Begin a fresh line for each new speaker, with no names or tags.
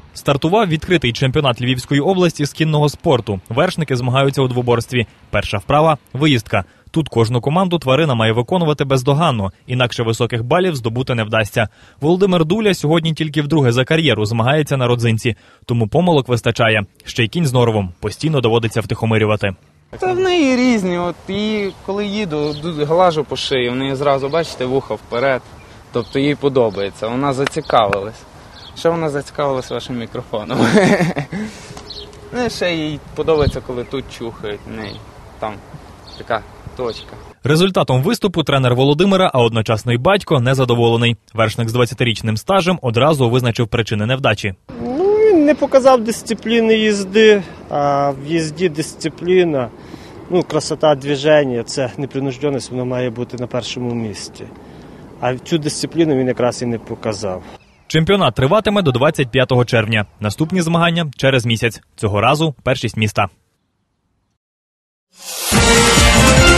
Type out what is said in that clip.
Стартував відкритий чемпіонат Львівської області з кінного спорту. Вершники змагаються у двоборстві. Перша вправа – виїздка. Тут кожну команду тварина має виконувати бездоганно, інакше високих балів здобути не вдасться. Володимир Дуля сьогодні тільки вдруге за кар'єру змагається на родзинці, тому помилок вистачає. Ще й кінь з норовом, постійно доводиться втихомирювати.
Та в неї різні, і коли їду, глажу по шиї, в неї зразу, бачите, вуха вперед, тобто їй подобається, вона зацікавилась. Ще вона зацікавилась вашим мікрофоном. Ще їй подобається, коли тут чухають, в неї там така точка.
Результатом виступу тренер Володимира, а одночасно й батько, незадоволений. Вершник з 20-річним стажем одразу визначив причини невдачі.
Він не показав дисципліни їзди, а в їзді дисципліна, красота движення, це непринужденість, воно має бути на першому місці. А цю дисципліну він якраз і не показав.
Чемпіонат триватиме до 25 червня. Наступні змагання – через місяць. Цього разу – першість міста.